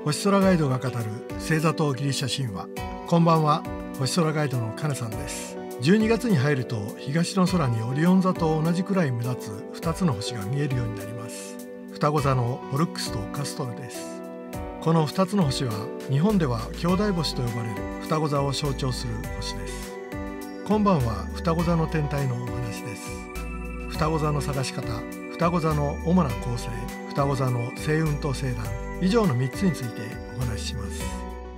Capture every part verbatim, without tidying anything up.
星空ガイドが語る星座とギリシャ神話。こんばんは、星空ガイドのカネさんです。じゅうにがつに入ると東の空にオリオン座と同じくらい目立つふたつの星が見えるようになります。双子座のポルックスとカストルです。このふたつの星は日本では兄弟星と呼ばれる双子座を象徴する星です。今晩は双子座の天体のお話です。双子座の探し方、双子座の主な構成、双子座の星雲と星団、以上のみっつについてお話しします。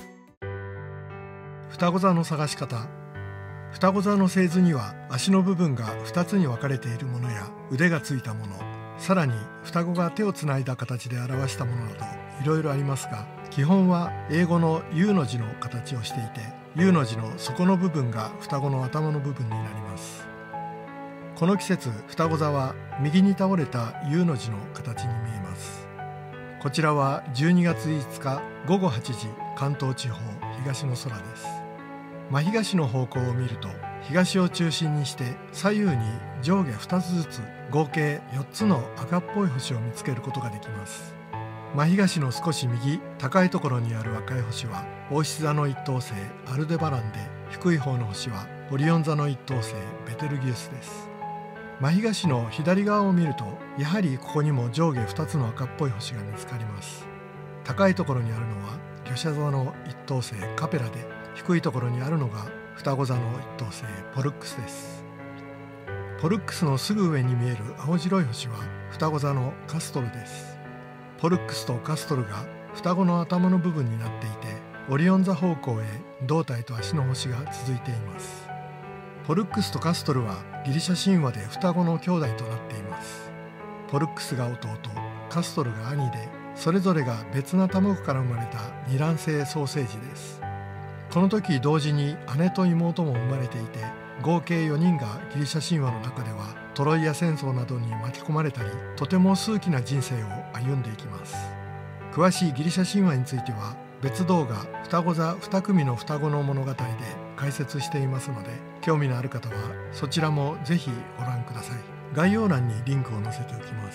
双子座の探し方。双子座の星図には足の部分がふたつに分かれているものや腕がついたもの、さらに双子が手をつないだ形で表したものなどいろいろありますが、基本は英語の U の字の形をしていて、 U の字の底の部分が双子の頭の部分になります。この季節、双子座は右に倒れた U の字の形に見えます。こちらはじゅうにがついつかごごはちじ、関東地方東の空です。真東の方向を見ると、東を中心にして左右に上下ふたつずつ合計よっつの赤っぽい星を見つけることができます。真東の少し右高いところにある赤い星は黄獅座の一等星アルデバランで、低い方の星はオリオン座の一等星ベテルギウスです。真東の左側を見ると、やはりここにも上下ふたつの赤っぽい星が見つかります。高いところにあるのは魚舎座の一等星カペラで、低いところにあるのが双子座の一等星ポルックスです。ポルックスのすぐ上に見える青白い星は双子座のカストルです。ポルックスとカストルが双子の頭の部分になっていて、オリオン座方向へ胴体と足の星が続いています。ポルックスとカストルはギリシャ神話で双子の兄弟となっています。ポルックスが弟、カストルが兄で、それぞれが別な卵から生まれた二卵性双生児です。この時同時に姉と妹も生まれていて、合計よにんがギリシャ神話の中ではトロイア戦争などに巻き込まれたり、とても数奇な人生を歩んでいきます。詳しいギリシャ神話については別動画双子座に組の双子の物語で解説していますので、興味のある方はそちらもぜひご覧ください。概要欄にリンクを載せておきます。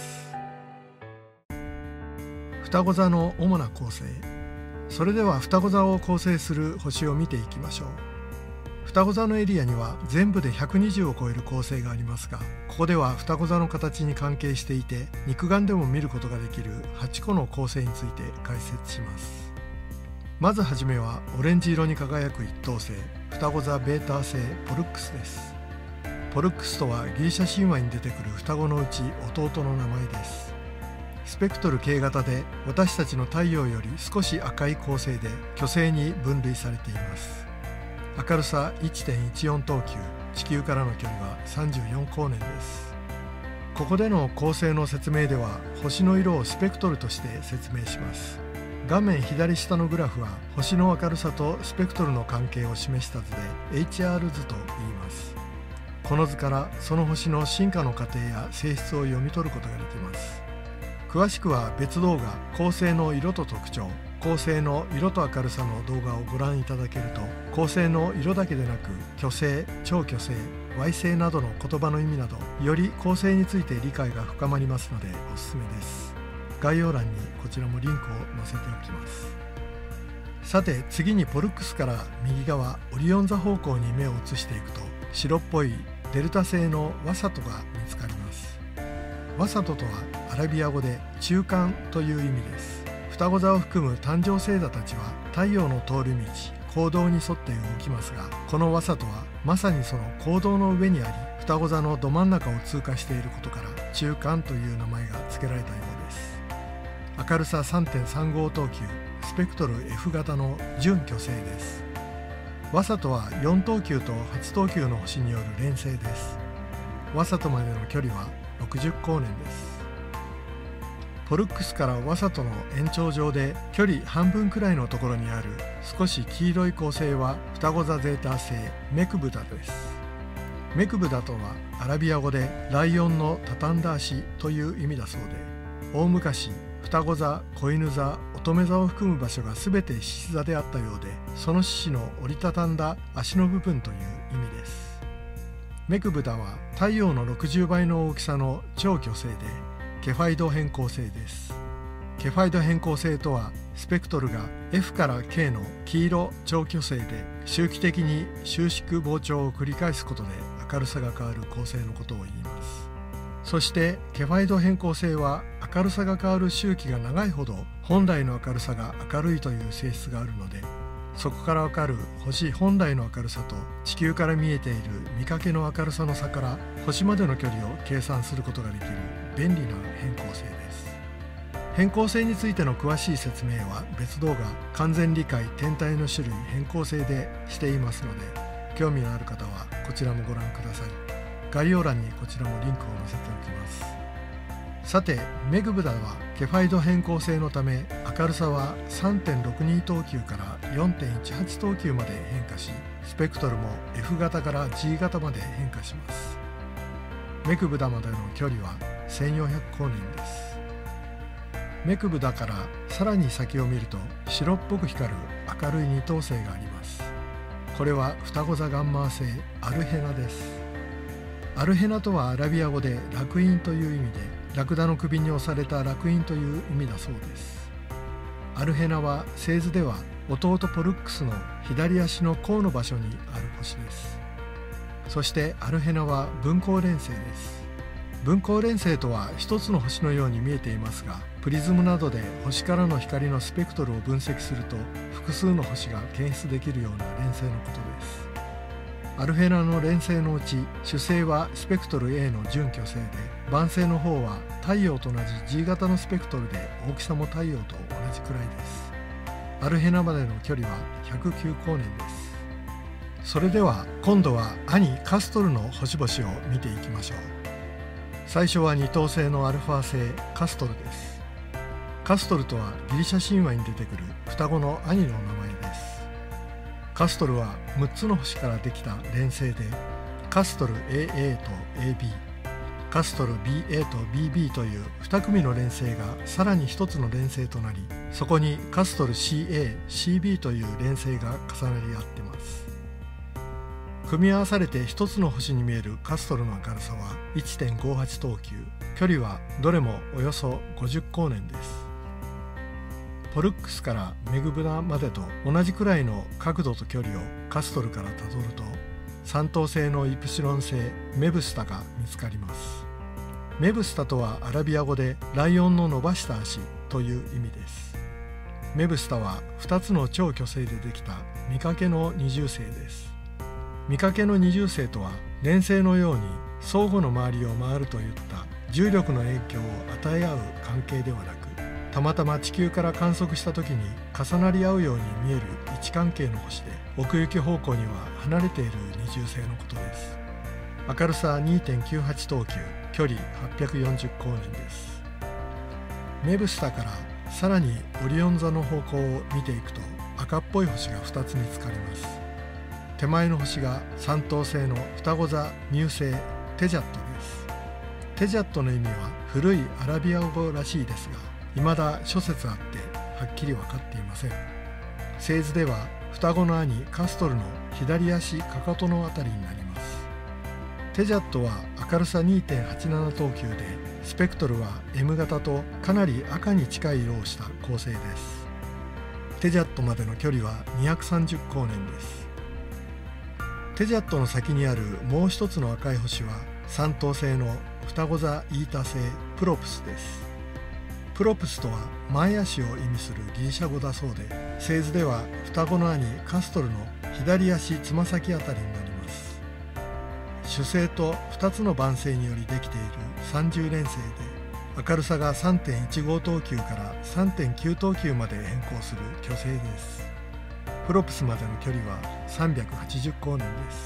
双子座の主な構成。それでは双子座を構成する星を見ていきましょう。双子座のエリアには全部でひゃくにじゅうを超える構成がありますが、ここでは双子座の形に関係していて、肉眼でも見ることができるはちこの構成について解説します。まずはじめはオレンジ色に輝く一等星双子座ベータ星ポルックスです。ポルックスとはギリシャ神話に出てくる双子のうち弟の名前です。スペクトル K 型で、私たちの太陽より少し赤い恒星で巨星に分類されています。明るさ いってんいちよん 等級、地球からの距離はさんじゅうよん光年です。ここでの構成の説明では星の色をスペクトルとして説明します。画面左下のグラフは星の明るさとスペクトルの関係を示した図で エイチアール 図と言います。この図からその星の進化の過程や性質を読み取ることができます。詳しくは別動画恒星の色と特徴、恒星の色と明るさの動画をご覧いただけると、恒星の色だけでなく巨星、超巨星、矮星などの言葉の意味など、より恒星について理解が深まりますのでおすすめです。概要欄にこちらもリンクを載せておきます。さて次にポルックスから右側オリオン座方向に目を移していくと、白っぽいデルタ星のワサトが見つかります。ワサトとはアラビア語で中間という意味です。双子座を含む誕生星座たちは太陽の通り道、行動に沿って動きますが、このワサトはまさにその行動の上にあり、双子座のど真ん中を通過していることから中間という名前が付けられたようです。明るさ さんてんさんご 等級、スペクトル エフ 型の準巨星です。ワサトはよん等級とはち等級の星による連星です。ワサトまでの距離はろくじゅう光年です。ポルックスからワサトの延長上で距離半分くらいのところにある少し黄色い恒星は双子座ゼータ星メクブダです。メクブダとはアラビア語でライオンの畳んだ足という意味だそうで、大昔双子座、子犬座、乙女座を含む場所が全て獅子座であったようで、その獅子の折りたたんだ足の部分という意味です。メクブダは太陽のろくじゅうばいの大きさの超巨星でケファイド変恒星です。 ケファイド変更性とは、スペクトルが エフ から ケー の黄色超巨星で周期的に収縮膨張を繰り返すことで明るさが変わる構成のことを言います。そしてケファイド変更性は明るさが変わる周期が長いほど本来の明るさが明るいという性質があるので、そこからわかる星本来の明るさと地球から見えている見かけの明るさの差から星までの距離を計算することができる便利な変更性です。変更性についての詳しい説明は別動画「完全理解天体の種類変更性」でしていますので、興味のある方はこちらもご覧ください。概要欄にこちらもリンクを載せておきます。さて、メグブダはケファイド変更性のため明るさは さんてんろくに 等級から よんてんいちはち 等級まで変化し、スペクトルも エフ 型から ジー 型まで変化します。メグブダまでの距離はせんよんひゃく光年です。メグブダからさらに先を見ると白っぽく光る明るい二等星があります。これは双子座ガンマ星アルヘナです。アルヘナとはアラビア語で楽印という意味で、ラクダの首に押された楽印という意味だそうです。アルヘナは星図では弟ポルックスの左足の甲の場所にある星です。そしてアルヘナは分光連星です。分光連星とは一つの星のように見えていますが、プリズムなどで星からの光のスペクトルを分析すると複数の星が検出できるような連星のことです。アルヘナの連星のうち主星はスペクトル エー の準巨星で、伴星の方は太陽と同じ ジー 型のスペクトルで大きさも太陽と同じくらいです。アルヘナまでの距離はひゃくきゅう光年です。それでは今度は兄カストルの星々を見ていきましょう。最初は二等星のアルファ星カストルです。カストルとはギリシャ神話に出てくる双子の兄の名前です。カストルはむっつの星からできた連星で、カストル エーエー と エービー、カストル ビーエー と ビービー というに組の連星がさらにひとつの連星となり、そこにカストル シーエー、シービー という連星が重なり合っています。組み合わされてひとつの星に見えるカストルの明るさは いってんごはち 等級、距離はどれもおよそごじゅう光年です。ポルックスからメグブダまでと同じくらいの角度と距離をカストルからたどると、三等星のイプシロン星メブスタが見つかります。メブスタとはアラビア語でライオンの伸ばした足という意味です。メブスタはふたつの超巨星でできた見かけの二重星です。見かけの二重星とは連星のように相互の周りを回るといった重力の影響を与え合う関係ではなく、たまたま地球から観測した時に重なり合うように見える位置関係の星で、奥行き方向には離れている二重星のことです。明るさ にてんきゅうはち 等級、距離はっぴゃくよんじゅう光年です。メブスタからさらにオリオン座の方向を見ていくと赤っぽい星がふたつ見つかります。手前の星が三等星の双子座ミュー星テジャットです。テジャットの意味は古いアラビア語らしいですが、未だ諸説あってはっきり分かっていません。星図では双子の兄カストルの左足かかとのあたりになります。テジャットは明るさ にてんはちなな 等級で、スペクトルは エム 型とかなり赤に近い色をした恒星です。テジャットまでの距離はにひゃくさんじゅう光年です。テジャットの先にあるもう一つの赤い星は三等星の双子座イータ星プロプスです。プロプスとは前足を意味するギリシャ語だそうで、星図では双子の兄カストルの左足つま先あたりになります。主星とふたつの伴星によりできている三重連星で、明るさが さんてんいちご 等級から さんてんきゅう 等級まで変更する巨星です。プロプスまでの距離はさんびゃくはちじゅう光年です。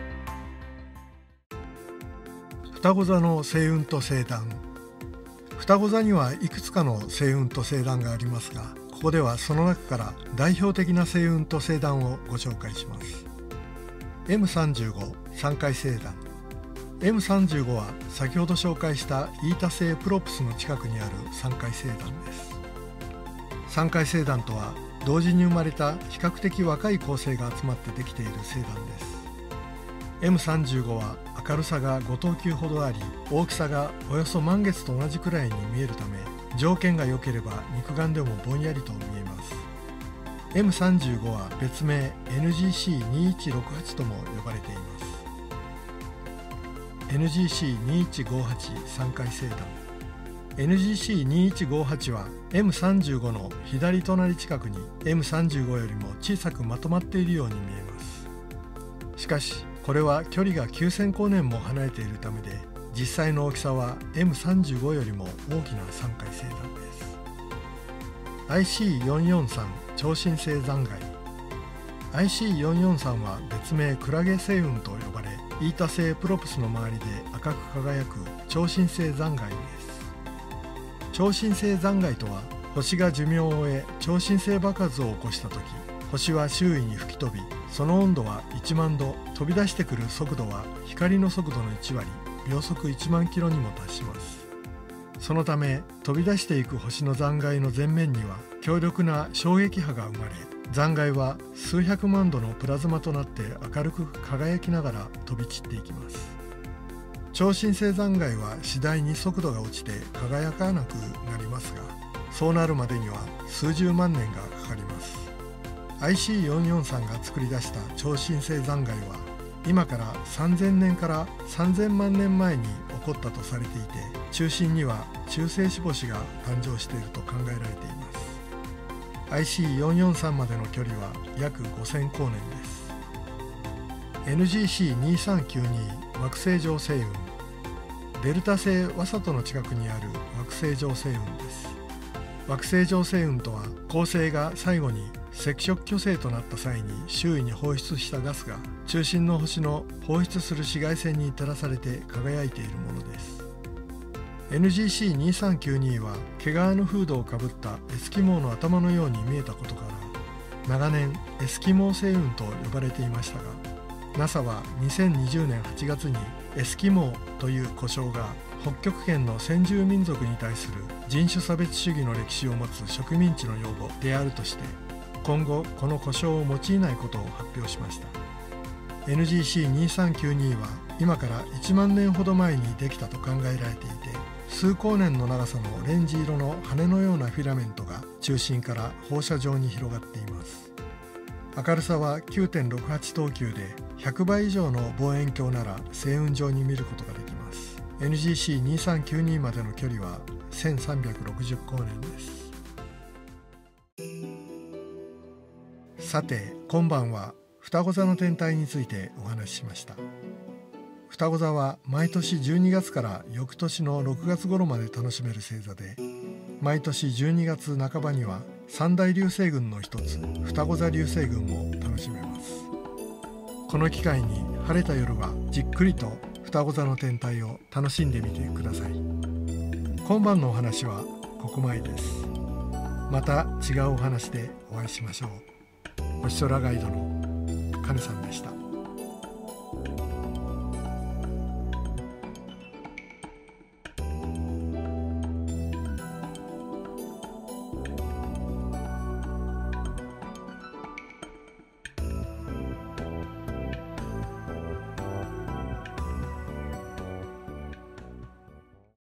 双子座の星雲と星団。双子座にはいくつかの星雲と星団がありますが、ここではその中から代表的な星雲と星団をご紹介します。 エムさんじゅうご 三回星団。 エムさんじゅうご は先ほど紹介したイータ星プロプスの近くにある三回星団です。三回星団とは同時に生まれた比較的若い恒星が集まってできている星団です。 エムさんじゅうご は明るさがご等級ほどあり、大きさがおよそ満月と同じくらいに見えるため、 条件が良ければ肉眼でもぼんやりと見えます。 エムさんじゅうご は別名 エヌジーシーにいちろくはち とも呼ばれています。 エヌジーシーにいちごはち さんかい星団 エヌジーシーにいちごはち は エムさんじゅうご の左隣近くに エムさんじゅうご よりも小さくまとまっているように見えます。しかしこれは距離がきゅうせんこうねんも離れているためで、実際の大きさは エムさんじゅうご よりも大きなさんかい星団です。 アイシーよんよんさん 超新星残骸 アイシーよんよんさん は別名クラゲ星雲と呼ばれ、イータ星プロプスの周りで赤く輝く超新星残骸です。超新星残骸とは、星が寿命を終え超新星爆発を起こした時、星は周囲に吹き飛び、その温度はいちまんど、飛び出してくる速度は光の速度のいちわり、秒速いちまんキロにも達します。そのため飛び出していく星の残骸の前面には強力な衝撃波が生まれ、残骸は数百万度のプラズマとなって明るく輝きながら飛び散っていきます。超新星残骸は次第に速度が落ちて輝かなくなりますが、そうなるまでには数十万年がかかります。 アイシーよんよんさん が作り出した超新星残骸は今からさんぜんねんからさんぜんまんねんまえに起こったとされていて、中心には中性子星が誕生していると考えられています。 アイシーよんよんさん までの距離は約ごせんこうねんです。 エヌジーシーにさんきゅうに 惑星状星雲、デルタ星ワサトの近くにある惑星状星雲です。惑星状星雲とは、恒星が最後に赤色巨星となった際に周囲に放出したガスが中心の星の放出する紫外線に照らされて輝いているものです。 エヌジーシーにさんきゅうに は毛皮のフードをかぶったエスキモーの頭のように見えたことから長年エスキモー星雲と呼ばれていましたが、 ナサ はにせんにじゅうねんはちがつにエスキモーという呼称が北極圏の先住民族に対する人種差別主義の歴史を持つ植民地の用語であるとして、今後この呼称を用いないことを発表しました。 エヌジーシーにさんきゅうに は今からいちまんねんほど前にできたと考えられていて、数光年の長さのオレンジ色の羽のようなフィラメントが中心から放射状に広がっています。明るさは きゅうてんろくはち 等級で、ひゃくばい以上の望遠鏡なら星雲上に見ることができます。 エヌジーシーにさんきゅうに までの距離はせんさんびゃくろくじゅっこうねんです。さて今晩は双子座の天体についてお話ししました。双子座は毎年じゅうにがつから翌年のろくがつ頃まで楽しめる星座で、毎年じゅうにがつなかばには三大流星群の一つ双子座流星群も楽しめます。この機会に晴れた夜はじっくりと双子座の天体を楽しんでみてください。今晩のお話はここまでです。また違うお話でお会いしましょう。星空ガイドの金さんでした。